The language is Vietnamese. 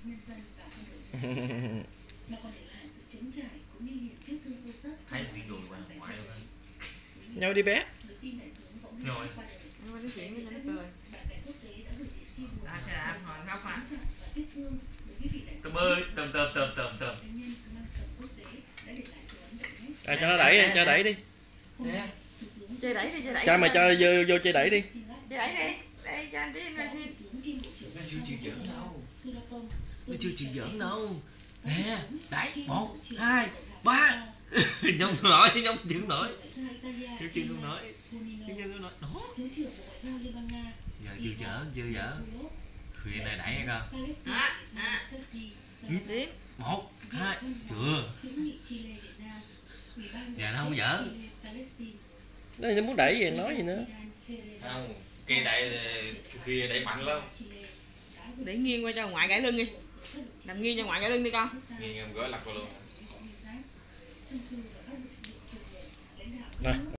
Thấy bị đùi qua ngoại luôn. Nhau đi bé. Rồi. Nói chuyện với nó cười. Đạp xe đạp hồi khóc à. Tôm ơi, tôm. À, cho nó đẩy đi, cho đẩy đi. Nè. Chơi đẩy đi, chơi đẩy. Cha mày cho vô chơi đẩy đi. Chơi đẩy đi. Đây cho anh tí anh phim. Nó chưa chịu giỡn đâu. Nó chưa chịu giỡn đâu. Nè, đẩy 1, 2, 3. Nhông nổi, nhông chịu nổi. Nhông chịu nổi. Nhông chịu nổi. Đó. Giờ chưa giỡn. Khuya này đẩy hay không? Đi. 1, 2, chưa. Giờ nó không giỡn. Nó muốn đẩy gì nói gì nữa. Không, cây đẩy kia đẩy mạnh lắm. Để nghiêng qua cho ngoại gãy lưng đi. Nằm nghiêng cho ngoại gãy lưng đi con. Nghiêng em gối lật vào luôn. Rồi.